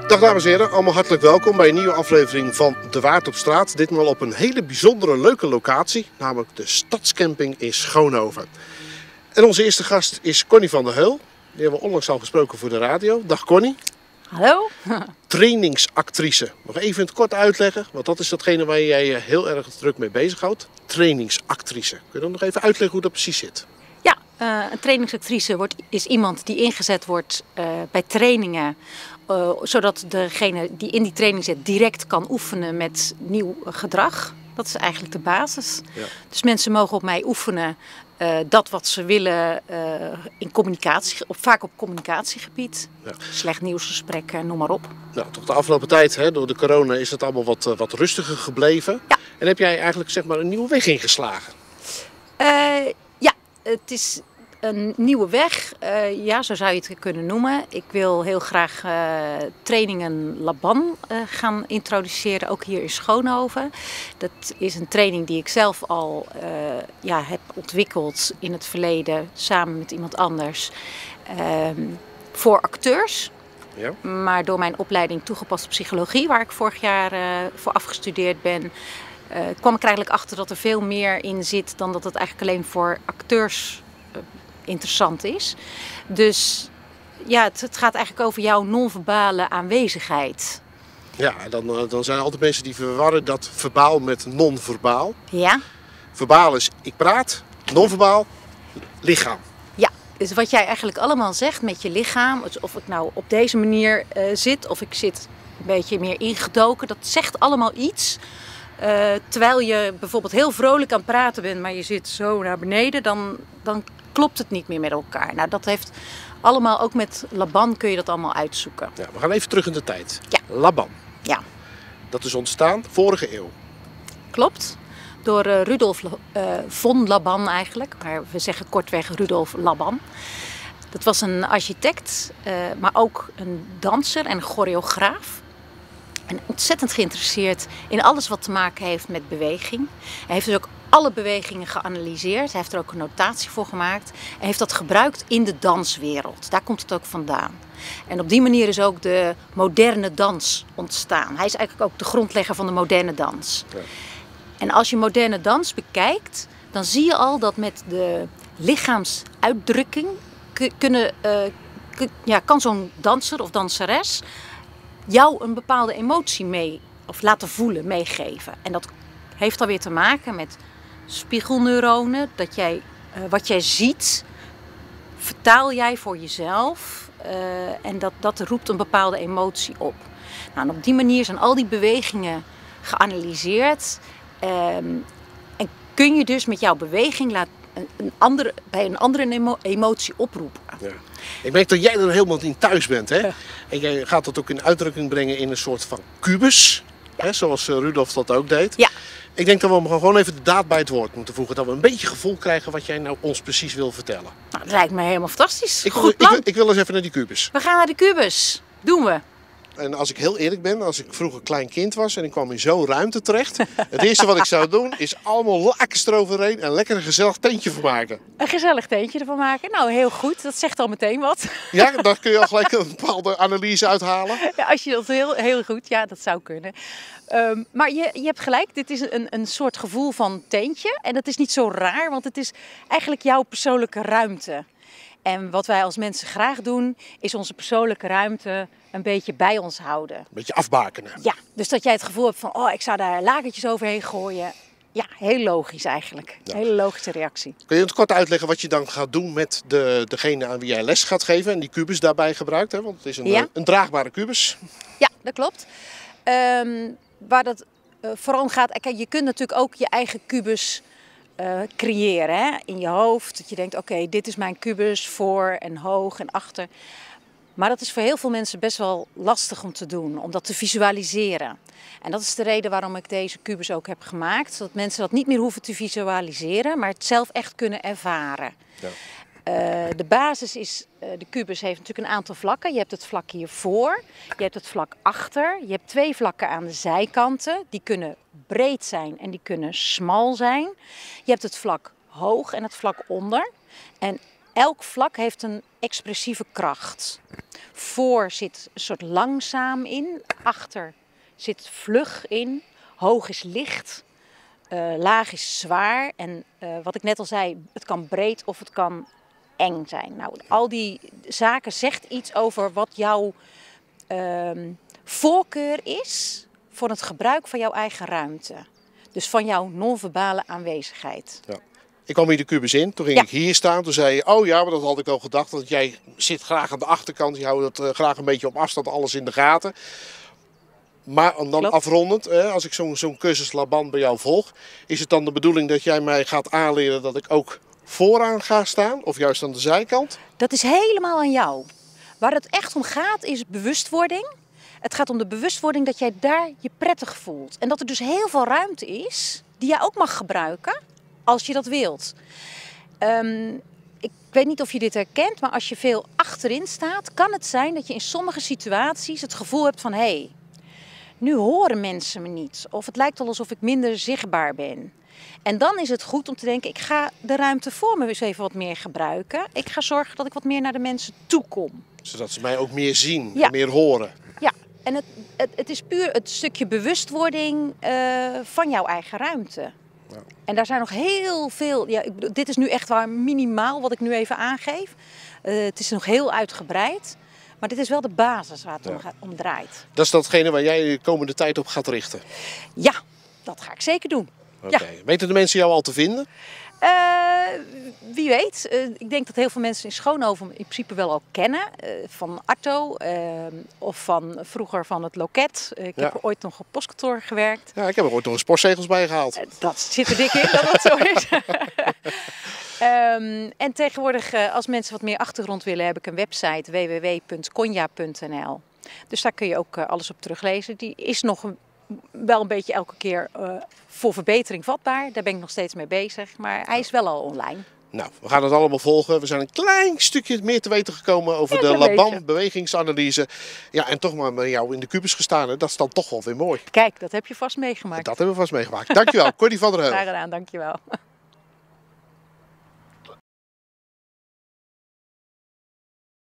Dag dames en heren, allemaal hartelijk welkom bij een nieuwe aflevering van De Waard op straat. Ditmaal op een hele bijzondere, leuke locatie, namelijk de Stadscamping in Schoonhoven. En onze eerste gast is Connie van der Heul. Die hebben we onlangs al gesproken voor de radio. Dag Connie. Hallo. Trainingsactrice. Nog even in het kort uitleggen, want dat is datgene waar jij je heel erg druk mee bezighoudt. Trainingsactrice. Kun je dan nog even uitleggen hoe dat precies zit? Ja, een trainingsactrice is iemand die ingezet wordt bij trainingen. Zodat degene die in die training zit direct kan oefenen met nieuw gedrag. Dat is eigenlijk de basis. Ja. Dus mensen mogen op mij oefenen dat wat ze willen in communicatie, vaak op communicatiegebied. Ja. Slecht nieuwsgesprekken, noem maar op. Nou, toch de afgelopen tijd, door de corona, is het allemaal wat rustiger gebleven. Ja. En heb jij eigenlijk zeg maar een nieuwe weg ingeslagen? Ja, het is een nieuwe weg, ja, zo zou je het kunnen noemen. Ik wil heel graag trainingen Laban gaan introduceren, ook hier in Schoonhoven. Dat is een training die ik zelf al heb ontwikkeld in het verleden, samen met iemand anders, voor acteurs. Ja. Maar door mijn opleiding toegepaste psychologie, waar ik vorig jaar voor afgestudeerd ben, kwam ik er eigenlijk achter dat er veel meer in zit dan dat het eigenlijk alleen voor acteurs interessant is. Dus ja, het gaat eigenlijk over jouw non-verbale aanwezigheid. Ja, dan zijn er altijd mensen die verwarren dat verbaal met non-verbaal. Ja. Verbaal is ik praat, non-verbaal lichaam. Ja, dus wat jij eigenlijk allemaal zegt met je lichaam, of ik nou op deze manier zit of ik zit een beetje meer ingedoken, dat zegt allemaal iets. Terwijl je bijvoorbeeld heel vrolijk aan het praten bent, maar je zit zo naar beneden, dan klopt het niet meer met elkaar. Nou, dat heeft allemaal, ook met Laban kun je dat allemaal uitzoeken. Ja, we gaan even terug in de tijd. Ja. Laban. Ja. Dat is ontstaan vorige eeuw. Klopt. Door Rudolf von Laban eigenlijk. Maar we zeggen kortweg Rudolf Laban. Dat was een architect, maar ook een danser en een choreograaf. En ontzettend geïnteresseerd in alles wat te maken heeft met beweging. Hij heeft dus ook alle bewegingen geanalyseerd. Hij heeft er ook een notatie voor gemaakt. En heeft dat gebruikt in de danswereld. Daar komt het ook vandaan. En op die manier is ook de moderne dans ontstaan. Hij is eigenlijk ook de grondlegger van de moderne dans. Ja. En als je moderne dans bekijkt, dan zie je al dat met de lichaamsuitdrukking kan zo'n danser of danseres jou een bepaalde emotie laten voelen, meegeven. En dat heeft dan weer te maken met spiegelneuronen. Dat jij, wat jij ziet, vertaal jij voor jezelf. En dat roept een bepaalde emotie op. Nou, en op die manier zijn al die bewegingen geanalyseerd. En kun je dus met jouw beweging bij een andere emotie oproepen. Ja. Ik merk dat jij er helemaal in thuis bent. Hè? Ja. En jij gaat dat ook in uitdrukking brengen in een soort van kubus. Ja. Hè? Zoals Rudolf dat ook deed. Ja. Ik denk dat we gewoon even de daad bij het woord moeten voegen. Dat we een beetje gevoel krijgen wat jij nou ons precies wil vertellen. Nou, dat lijkt me helemaal fantastisch. Ik wil eens even naar die kubus. We gaan naar de kubus. Doen we. En als ik heel eerlijk ben, als ik vroeger klein kind was en ik kwam in zo'n ruimte terecht. Het eerste wat ik zou doen is allemaal lakens eroverheen en lekker een gezellig tentje van maken. Een gezellig tentje ervan maken? Nou, heel goed. Dat zegt al meteen wat. Ja, daar kun je al gelijk een bepaalde analyse uithalen. Ja, als je dat heel goed, ja, dat zou kunnen. Maar je hebt gelijk, dit is een soort gevoel van tentje. En dat is niet zo raar, want het is eigenlijk jouw persoonlijke ruimte. En wat wij als mensen graag doen, is onze persoonlijke ruimte een beetje bij ons houden. Een beetje afbakenen. Ja, dus dat jij het gevoel hebt van, ik zou daar lakentjes overheen gooien. Ja, heel logisch eigenlijk. Ja. Hele logische reactie. Kun je het kort uitleggen wat je dan gaat doen met degene aan wie jij les gaat geven en die kubus daarbij gebruikt? Hè? Want het is een draagbare kubus. Ja, dat klopt. Waar dat vooral om gaat, kijk, je kunt natuurlijk ook je eigen kubus creëren, hè? In je hoofd. Dat je denkt, oké, dit is mijn kubus voor en hoog en achter. Maar dat is voor heel veel mensen best wel lastig om te doen, om dat te visualiseren. En dat is de reden waarom ik deze kubus ook heb gemaakt. Zodat mensen dat niet meer hoeven te visualiseren, maar het zelf echt kunnen ervaren. Ja. De basis is, de kubus heeft natuurlijk een aantal vlakken. Je hebt het vlak hiervoor, je hebt het vlak achter. Je hebt 2 vlakken aan de zijkanten. Die kunnen breed zijn en die kunnen smal zijn. Je hebt het vlak hoog en het vlak onder. En elk vlak heeft een expressieve kracht. Voor zit een soort langzaam in, achter zit vlug in, hoog is licht, laag is zwaar. En wat ik net al zei, het kan breed of het kan eng zijn. Nou, al die zaken zegt iets over wat jouw voorkeur is voor het gebruik van jouw eigen ruimte. Dus van jouw non-verbale aanwezigheid. Ja. Ik kwam hier de kubus in, toen ging ik hier staan. Toen zei je, oh ja, maar dat had ik al gedacht. Want jij zit graag aan de achterkant. Je houdt dat graag een beetje op afstand, alles in de gaten. Maar dan Klopt. Afrondend, als ik zo'n cursus Laban bij jou volg. Is het dan de bedoeling dat jij mij gaat aanleren dat ik ook vooraan ga staan? Of juist aan de zijkant? Dat is helemaal aan jou. Waar het echt om gaat is bewustwording. Het gaat om de bewustwording dat jij daar je prettig voelt. En dat er dus heel veel ruimte is die jij ook mag gebruiken als je dat wilt. Ik weet niet of je dit herkent, maar als je veel achterin staat, kan het zijn dat je in sommige situaties het gevoel hebt van hé, nu horen mensen me niet. Of het lijkt wel alsof ik minder zichtbaar ben. En dan is het goed om te denken, ik ga de ruimte voor me eens even wat meer gebruiken. Ik ga zorgen dat ik wat meer naar de mensen toe kom. Zodat ze mij ook meer zien Ja. en meer horen. Ja, en het is puur het stukje bewustwording van jouw eigen ruimte. Ja. En daar zijn nog heel veel, dit is nu echt waar minimaal wat ik nu even aangeef. Het is nog heel uitgebreid, maar dit is wel de basis waar het om draait. Dat is datgene waar jij de komende tijd op gaat richten. Ja, dat ga ik zeker doen. Oké. Weten de mensen jou al te vinden? Wie weet. Ik denk dat heel veel mensen in Schoonhoven in principe wel al kennen. Van Arto of van vroeger van het loket. Ik heb er ooit nog op postkantoor gewerkt. Ja, ik heb er ooit nog eens postzegels bij gehaald. Dat zit er dik in dat dat zo is. En tegenwoordig, als mensen wat meer achtergrond willen, heb ik een website www.conja.nl. Dus daar kun je ook alles op teruglezen. Die is nog wel een beetje elke keer voor verbetering vatbaar. Daar ben ik nog steeds mee bezig. Maar hij is wel al online. Nou, we gaan het allemaal volgen. We zijn een klein stukje meer te weten gekomen over de Laban bewegingsanalyse. Ja, en toch maar met jou in de kubus gestaan. Hè? Dat is dan toch wel weer mooi. Kijk, dat heb je vast meegemaakt. Dat hebben we vast meegemaakt. Dankjewel, Connie van der Heul. Graag gedaan, dankjewel.